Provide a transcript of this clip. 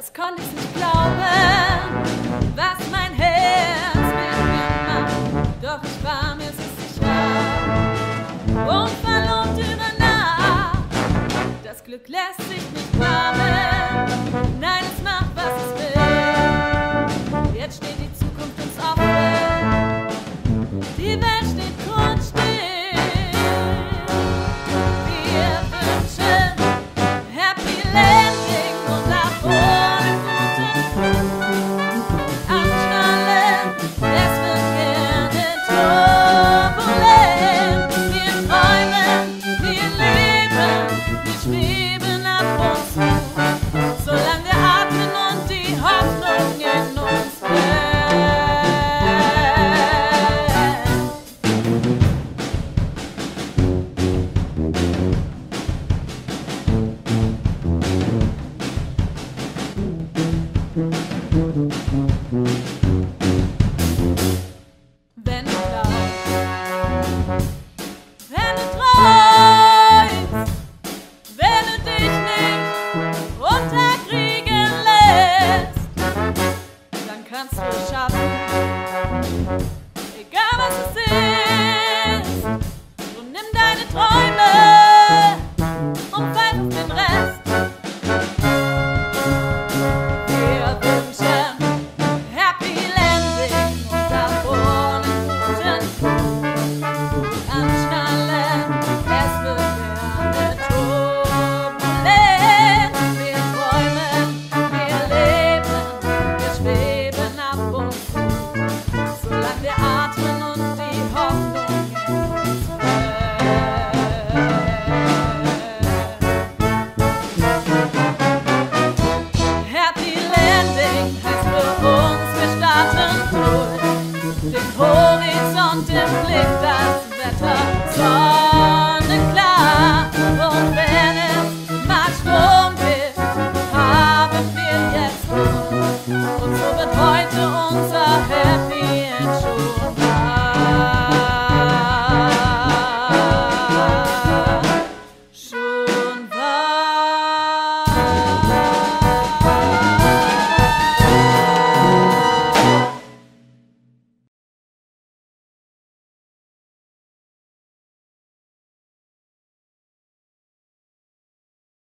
Erst konnte ich's nicht glauben, was mein Herz mit mir macht. Doch ich war mir so sicher und verlobt über Nacht. Das Glück lässt sich nicht planen, nein, es macht, was es will. Jetzt steht die Zukunft uns offen, die Welt steht grundstill. Wir wünschen Happy Landing und nach ohne guten Flug. Anschnallen, es wird gerne turbulent. Wir träumen, wir leben, wir schweben ab und zu, solange wir atmen und die Hoffnung in uns brennt. Wenn du glaubst, wenn du träumst, wenn du dich nicht unterkriegen lässt, dann kannst du es schaffen, egal was es ist. Und nimm deine Träume und pfeif auf den Rest. Wir wünschen Happy Landing und ab ohne guten Flug. Anschnallen, es wird gerne turbulent. Wir träumen, wir leben, wir schweben ab und zu, solange wir atmen und die Hoffnung in uns brennt. Happy Landing heißt für uns, wir starten durch den Horizont im Blick, das